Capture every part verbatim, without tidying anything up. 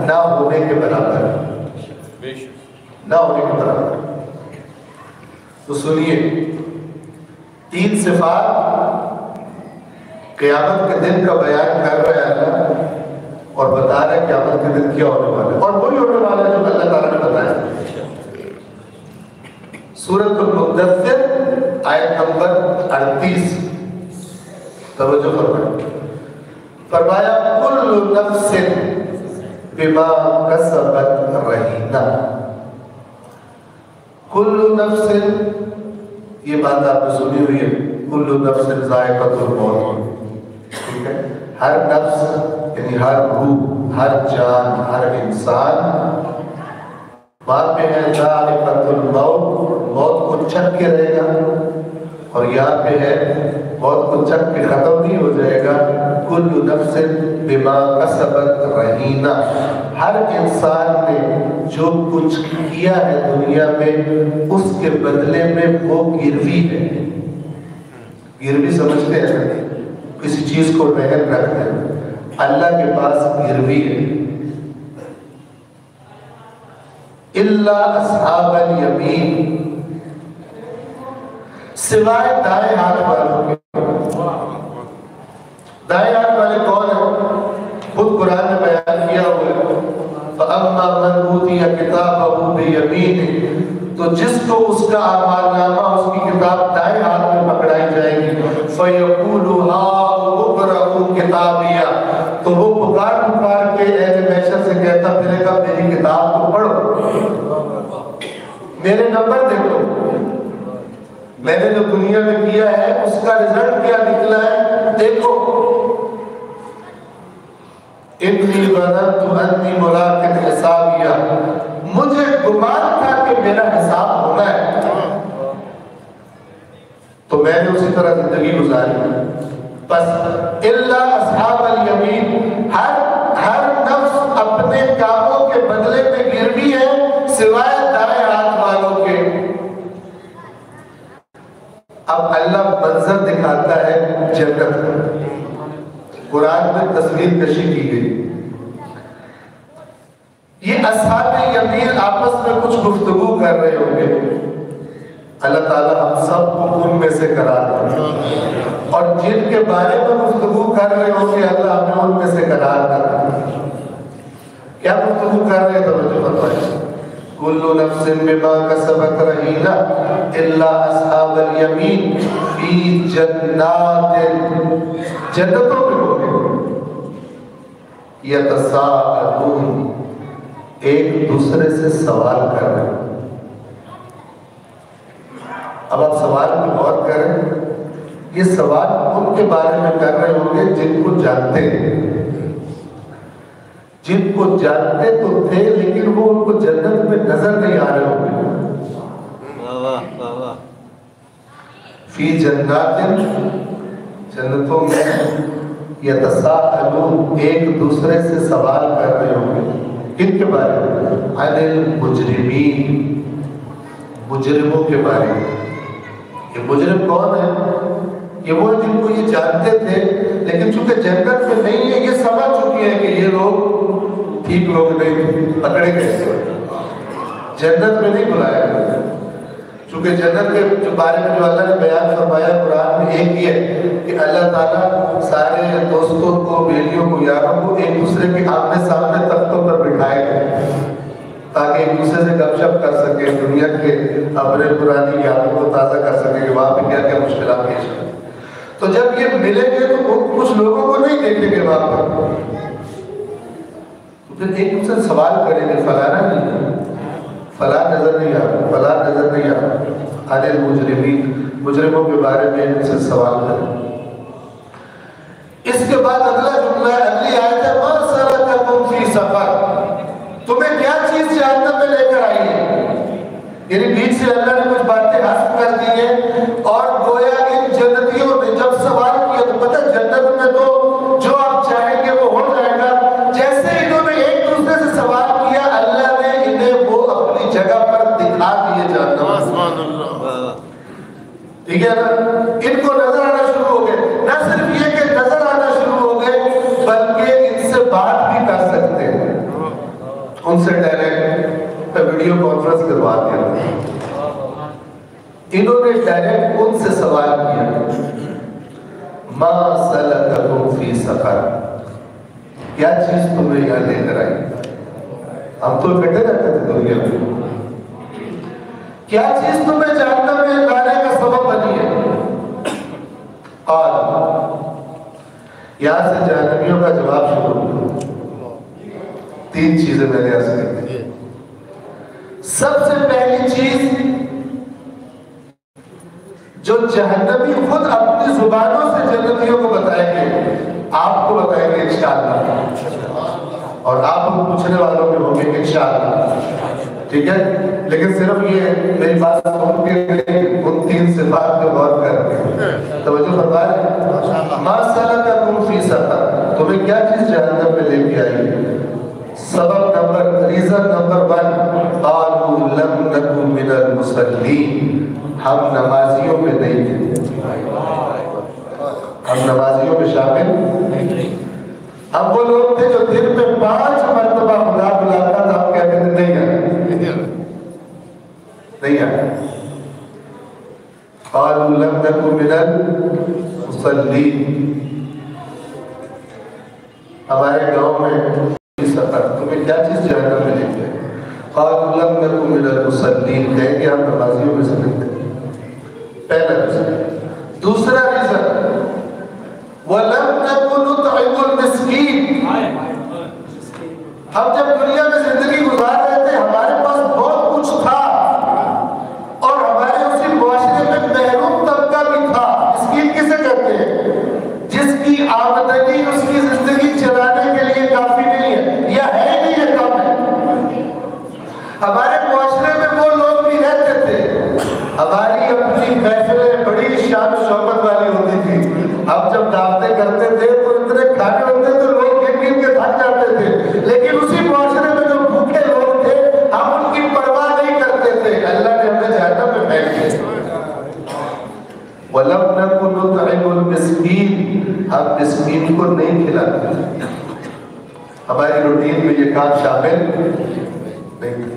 نہ ہونے کے برابر نہ ہونے کے برابر۔ تو سنیے، تین صفات قیامت کے دن کا بیان کر رہے ہیں اللہ، اور بتا رہے ہیں قیامت کے دن کیا ہونے والا ہے، اور وہی ہونے والا ہے جو اللہ تعالیٰ نے بتایا۔ سورۃ المدثر آیت نمبر اڑتیس، توجہ فرمائیں۔ فرمایا کل نفس بما کسبت رہینہ۔ کل نفس، یہ بات آپ نے سنی ہوئی ہے، کل نفس ذائقۃ الموت، ٹھیک ہے؟ ہر نفس یعنی ہر روح، ہر جان، ہر انسان وہاں پہ ہے ذائقۃ الموت، موت کو چکھ کے رہے گا، اور یہاں پہ ہے موت کو چکھ کے ختم نہیں ہو جائے گا۔ کل نفس بما کسبت رہینہ، ہر انسان نے جو کچھ کیا ہے دنیا میں اس کے بدلے میں وہ گروی ہے۔ گروی سمجھتے ہیں؟ کسی چیز کو رہن رکھتے ہیں، اللہ کے پاس گروی ہے۔ الا اصحاب الیمین، سوائے دائیں ہاتھ والوں کے۔ دائیں ہاتھ والے کون ہیں؟ خود قرآن نے بیان کیا ہوا ہے، فَأَمَّا مَنْ أُوتِيَ كِتَابَهُ بِيَمِينِهِ، تو جس کو اس کا اعمال نامہ، اس کی کتاب دائیں ہاتھ میں پکڑائی جائے گی، فَيَقُولُ هَاؤْمُ اقْرَءُوا كِتَابِيَهْ، تو وہ پکار پکار کے اہل محشر سے کہتا پھرے گا میری کتاب کو پڑھو، میرے نمبر دیکھو، میں نے جو دنیا میں کیا ہے اس کا رزلٹ کیا نکلا ہے دیکھو۔ انی ظننت انی ملاق حسابیہ، مجھے گمان تھا کہ میرا حساب ہونا ہے، تو میں نے اسی طرح زندگی گزاری۔ بس الا اصحاب الیمین، ہر ہر نفس اپنے کاموں کے بدلے میں گروی ہے سوائے دائیں ہاتھ والوں کے۔ اب اللہ منظر دکھاتا ہے جنت کا، قرآن میں تصویر کشی کی گئی۔ یہ اصحاب یمین آپس میں کچھ گفتگو کر رہے ہوں گے، اللہ تعالیٰ ہم سب کو ان میں سے قرار دے، اور جن کے بارے میں گفتگو کر رہے ہوں گے اللہ ہمیں ان میں سے قرار دے۔ کیا گفتگو کر رہے ہیں؟ توجہ فرمائیں۔ کل نفس بما کسبت رہینہ الا اصحاب الیمین فی جنات، جنتوں میں ہوگے، یتساءلون، ایک دوسرے سے سوال کر رہے ہیں۔ اب آپ سوال کو غور کریں، یہ سوال ان کے بارے میں کر رہے ہوں گے جن کو جانتے ہیں، جن کو جانتے تو تھے لیکن وہ ان کو جنت میں نظر نہیں آ رہے ہوں گے۔ فی جنات، جنتوں میں، یتساءلون، ایک دوسرے سے سوال کر رہے ہوں گے، کن کے بارے میں؟ عن المجرمین، مجرموں کے بارے میں۔ یہ مجرم کون ہے؟ یہ وہ جن کو یہ جانتے تھے لیکن چونکہ جنت میں نہیں ہے، یہ سمجھ چکی ہے کہ یہ لوگ ٹھیک لوگ نہیں، پکڑے گئے، جنت میں نہیں بلایا گیا۔ چونکہ جنت کے جو بارے میں جو اللہ نے بیان فرمایا قرآن میں ایک ہی ہے کہ اللہ تعالیٰ سارے دوستوں کو، بیلیوں کو، یاروں کو ایک دوسرے کے آمنے سامنے تختوں پر بٹھائے گئے تاکہ ایک دوسرے سے گپ شپ کر سکے، دنیا کے اپنے پرانی یادوں کو تازہ کر سکے کہ وہاں پہ کیا کیا مشکلات پیش آئیں۔ تو جب یہ ملیں گے تو کچھ لوگوں کو نہیں دیکھیں گے وہاں پر، تو پھر ایک دوسرے سے سوال کریں گے، فلانا نہیں، فلاں نظر نہیں آ رہا، فلاں نظر نہیں آ رہا، عن المجرمین، مجرموں کے بارے میں ان سے سوال کریں۔ اس کے بعد اگلا جملہ ہے، اگلی آیت ہے، ما سلککم فی سقر، تمہیں کیا چیز جہنم میں لے کر آئی ہے؟ یعنی بیچ سے اللہ نے کچھ باتیں حذف کر دی ہیں، اور گویا ان جنتیوں نے جب سوال کیا تو پتہ جنت میں تو جو آپ چاہیں گے وہ ہو جائے گا۔ جیسے انہوں نے ایک دوسرے سے سوال کیا، اللہ نے انہیں وہ اپنی جگہ پر دکھا دیے جہنم۔ سبحان اللہ، ٹھیک ہے نا؟ ان کو نظر آنا شروع ہو گئے، نہ صرف یہ کہ نظر آنا شروع ہو گئے بلکہ ان سے بات بھی کر سکتے ہیں۔ سے ڈائریکٹ ویڈیو کانفرنس کروا دیا. انہوں نے ڈائریکٹ ان سے سوال کیا ما سلککم فی سقر, کیا چیز تمہیں یہاں لے کر آئی؟ ہم تو اکٹھے رہتے تھے دنیا میں, کیا چیز تمہیں جہنم میں لانے کا سبب بنی ہے؟ اور یہاں سے جہنمیوں کا جواب شروع. تین چیزیں میں نے عرض کی تھی. سب سے پہلی چیز جو جہنمی خود اپنی زبانوں سے جنتیوں کو بتائیں گے, آپ کو بتائیں گے انشاءاللہ, اور آپ ان پوچھنے والوں میں ہوں گے انشاءاللہ. ٹھیک ہے, لیکن صرف یہ میری بات سن کے ان تین صفات پہ غور کر توجہ فرمائیں. ما سلککم فی سقر, تمہیں کیا چیز جہنم میں لے کے آئی؟ سبب نمبر ریزن نمبر ون, قالوا لم نکن من المصلین, ہم نمازیوں میں نہیں تھے. ہم نمازیوں میں شامل نہیں. ہم وہ لوگ تھے جو دن میں پانچ مرتبہ خدا بلاتا تھا, ہم کہتے تھے نہیں آئے نہیں آئے. قالوا لم نکن من المصلین. ہمارے گاؤں میں سفر تمہیں کیا چیز جہنم میں لے کے؟ قالوا لم نکن من المصلین, کہیں کہ ہم نمازیوں میں سے نہیں تھے. پہلا ریزن. دوسرا ریزن وَلَمْ نَكُنْ نُطْعِمُ الْمِسْكِينَ, ہم جب دنیا میں زندگی گزار رہے تھے ہمارے پاس بہت کچھ تھا, اور ہمارے اسی معاشرے میں محروم طبقہ بھی تھا. مسکین کسے کہتے ہیں؟ جس کی آمدنی اس کی زندگی چلانے کے لیے کافی نہیں ہے, یا ہے نہیں ہے کم ہے. ہمارے معاشرے میں وہ لوگ بھی رہتے تھے, ہماری اپنی محفلیں بڑی شان و شوکت والی ہوتی تھی. ہم جب دعوتیں کرتے تھے تو اتنے کھانے ہوتے تو لوگ گر گر کے تھک جاتے تھے, لیکن اسی معاشرے میں جو بھوکے لوگ تھے ہم ان کی پرواہ نہیں کرتے تھے. اللہ نے ہمیں جہنم میں پھینک دیا. وَلَمْ نَكُنْ نُطْعِمُ الْمِسْكِينَ, ہم مسکین کو نہیں کھلاتے. ہماری روٹین میں یہ کام شامل نہیں.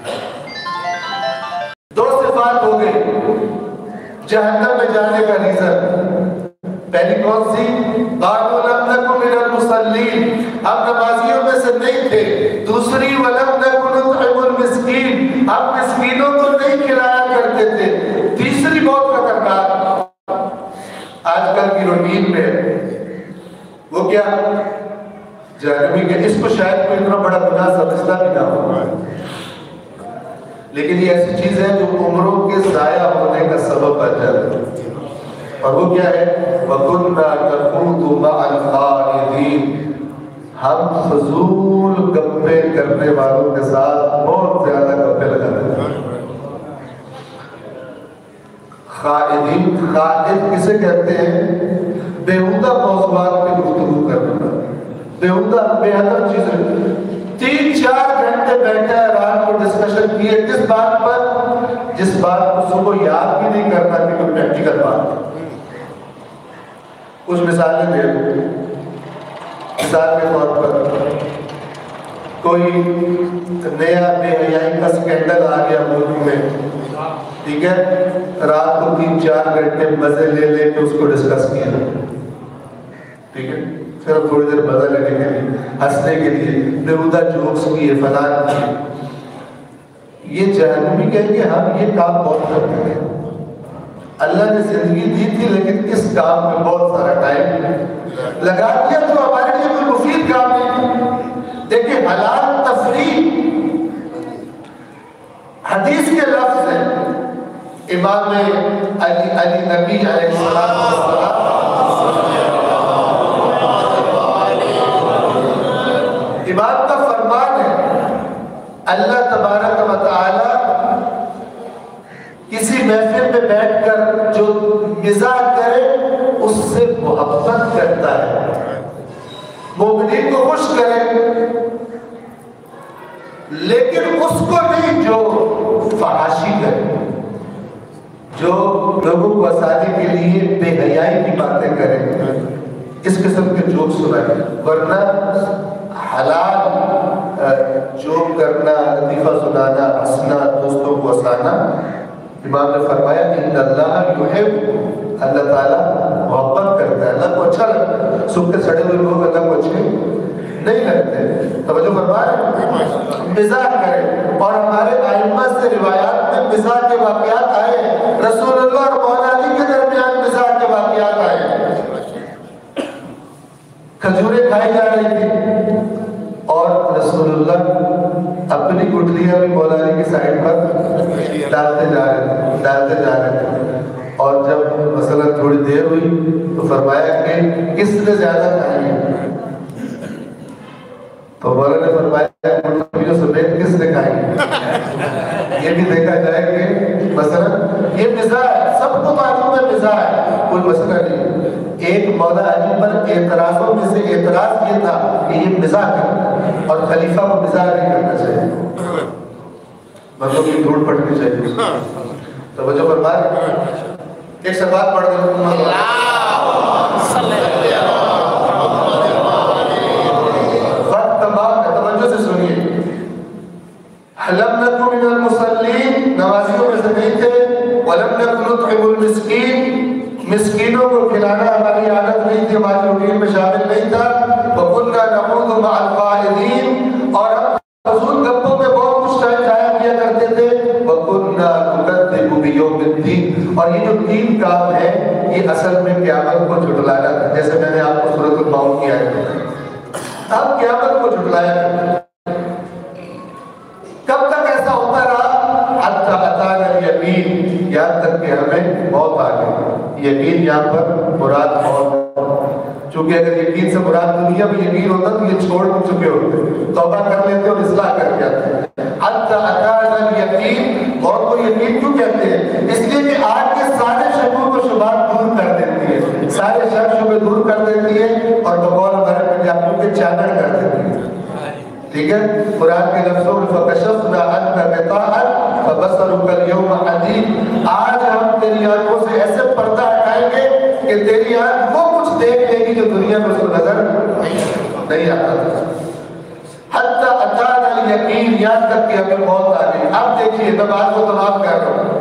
دو صفات ہو گئی جہنم میں جانے کا ریزن. پہلی کون سی؟ قالوا لم نکن من المصلین, ہم نمازیوں میں سے نہیں تھے. دوسری ولم نکن نطعم المسکین, ہم مسکینوں کو نہیں کھلایا کرتے تھے. تیسری بہت خطرناک آج کل کی روٹین میں وہ کیا جہنمی کے, اس کو شاید کوئی اتنا بڑا گناہ سمجھتا بھی نہ ہو, لیکن یہ ایسی چیز ہے جو عمروں کے ضائع ہونے کا سبب بن جاتا ہے. اور وہ کیا ہے؟ وَكُنَّا نَخُوضُ مَعَ الْخَائِضِينَ, ہم فضول گپے کرنے والوں کے ساتھ بہت زیادہ گپے لگاتے ہیں. خائضین, خائض کسے کہتے ہیں؟ بیہودہ موضوعات پہ گفتگو کرنا, بیہودہ بے ہدف چیزیں. تین چار گھنٹے بیٹھے رات کو ڈسکشن کیے کس بات پر؟ جس بات کو صبح یاد بھی نہیں کرنا کہ کوئی پریکٹیکل بات ہے. کچھ مثالیں دے دوں. مثال کے طور پر کوئی نیا بے حیائی کا سکینڈل آ گیا ملک میں, ٹھیک ہے, رات کو تین چار گھنٹے مزے لے لے کے اس کو ڈسکس کیا, ٹھیک ہے, صرف تھوڑی دیر مزہ لینے کے لیے, ہنسنے کے لیے, بیہودہ جوکس کیے, فلان کیے. یہ جہنمی کہیں گے ہم یہ کام بہت کرتے ہیں. اللہ نے زندگی دی تھی لیکن اس کام میں بہت سارا ٹائم لگا دیا جو ہمارے لیے کوئی مفید کام نہیں. دیکھیں حلال تفریح حدیث کے لفظ ہیں. امام علی علی نبی علیہ السلام امام کا فرمان ہے, اللہ تبارک و تعالی کسی محفل میں بیٹھ کر جو مزاح کرے اس سے محبت کرتا ہے, مومنین کو خوش کرے, لیکن اس کو نہیں جو فحاشی کرے, جو لوگوں کو ہنسانے کے لیے بے حیائی کی باتیں کرے, اس قسم کے جوک سنائے. ورنہ حلال जोक करना, लतीफ़ा सुनाना, हंसना, दोस्तों को हंसाना। इमाम ने फरमाया इन्न अल्लाह युहिब्बु, अल्लाह ताला मोहब्बत करता है, अल्लाह को अच्छा लगता है। सूखे सड़े हुए लोग अल्लाह को अच्छे नहीं लगते। तवज्जो फरमाए, मिज़ाह करें। और हमारे आइम्मा से रिवायात में मिज़ाह के वाक़यात आए, रसूलुल्लाह और मौला अली के दरमियान मिज़ाह के वाक़यात आए। खजूरें खाई जा रही थी और रसूलुल्लाह अपनी गुठलियां भी मौला अली की साइड पर डालते जा रहे थे डालते जा रहे थे और जब मसलन थोड़ी देर हुई तो फरमाया कि किसने ज्यादा खाई, तो मौला ने फरमाया गुठलियों समेत किसने खाई। ये भी देखा जाए कि मसलन ये मिज़ाह है, सबको मालूम है मिज़ाह है, कोई मसला नहीं। एक मौला अली पर एतराज़ों में से एतराज़ ये था कि ये मिज़ाह है और खलीफा को मिज़ाह नहीं करना चाहिए, मतलब की धूल पड़नी चाहिए। तो वजह पर बात एक सवाल पढ़ दो, वक्त तमाम है, तवज्जो से सुनिए। लम नकु मिनल मुसल्लीन, नमाजियों में से नहीं थे। वलम नकु नुतइमुल मिस्कीन, मिस्कीनों को खिलाना हमारी आदत नहीं थी, हमारी रूटीन में शामिल नहीं था। वकुन्ना नखूदु मअल क़ाइदीन, और हम फज़ूल गप्पों में बहुत कुछ टाइम जाया किया करते थे। वकुन्ना नुकद्दिबु बियौमिद्दीन, और ये जो तीन काम है ये असल में क़यामत को झुठलाना था, जैसे मैंने आपको सूरह अल-माऊन की आयत बताई। अब क़यामत को झुठलाया करते। कब तक ऐसा होता रहा? हत्ता अताना यकीन, यहाँ तक कि हमें मौत आ गई। यकीन यहाँ पर मुराद मौत, चूंकि अगर यकीन से मुराद दुनिया में यकीन होता तो ये छोड़ चुके होते, तौबा कर लेते और इस्लाह कर जाते। हत्ता अताना यकीन, मौत को यकीन क्यों कहते हैं? इसलिए कि आग के सारे शकों को शुबात दूर कर देती है, सारे शक शुबे दूर कर देती है और बकौल हमारे पंजाबियों के चादर कर देती है। ठीक है, कुरान के लफ्ज़ों में फकशफना अन्का गिताअक फबसरुकल यौमा हदीद, आज हम तेरी आंखों से ऐसे पर्दा हटाएंगे कि तेरी आंख वो कुछ देख लेगी जो दुनिया में उसको नजर नहीं आता। हत्ता अताना यकीन, यहाँ तक कि हमें मौत आ गई। अब देखिए, मैं बात को तमाम कर रहा हूँ।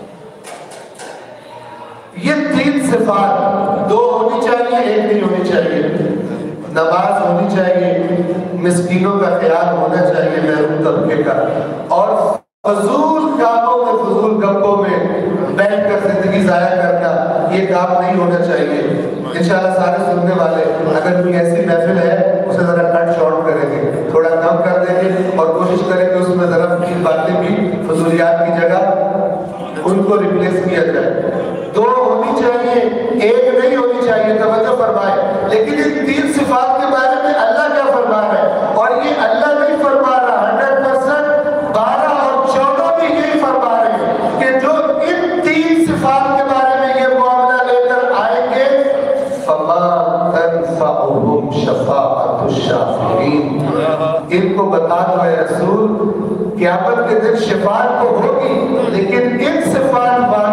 ये तीन सिफात दो होनी चाहिए, एक नहीं होनी चाहिए। नमाज होनी चाहिए, मिस्कीनों का ख्याल होना चाहिए महरूम तबके का, और फजूल कामों में, फजूल गप्पों में बैठ कर जिंदगी जाया करना ये काम नहीं होना चाहिए। इंशाल्लाह सारे सुनने वाले अगर कोई ऐसी महफिल है उसे जरा कट शॉर्ट करेंगे, थोड़ा कम कर देंगे और कोशिश करेंगे उसमें जरा तीन बातें भी फजूलियात की जगह उनको रिप्लेस किया जाए। दो होनी चाहिए, एक नहीं होनी चाहिए, तवज्जो फरमाए। लेकिन इन तीन सिफात के बारे में अल्लाह क्या फरमा रहा है? और ये अल्लाह नहीं फरमा रहा, हंड्रेड परसेंट बारह और चौदह भी यही फरमा रहे हैं कि जो इन तीन सिफात के बारे में ये मामला लेकर आएंगे, फमा तनफअहुम शफाअतुश शाफिईन, इनको बता दो ए रसूल, क़यामत के दिन शफाअत तो होगी लेकिन इन सिफात